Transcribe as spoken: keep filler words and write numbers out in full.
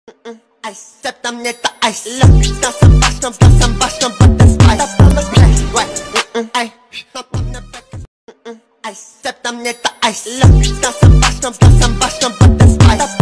Ice, step tam nie ta ice. Look, na sam baśną, na sam baśną, but the spice. Right, ay, ice, step tam nie ta ice. Look, na sam baśną, na sam baśną, but the spice.